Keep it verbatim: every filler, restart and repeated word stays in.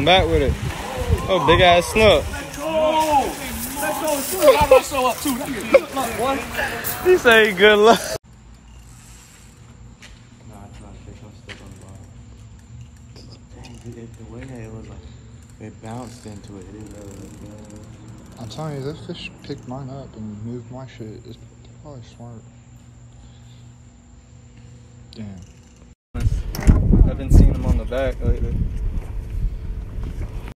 Come back with it. Oh, big ass snook. I gotta show up too. Good luck, boy. He say good luck. Nah, I tried to take my stick on the bottom. Dang, it, the way that it was like, it bounced into it. It didn't really. I'm telling you, this fish picked mine up and moved my shit. It's probably smart. Damn. I've been seeing him on the back lately.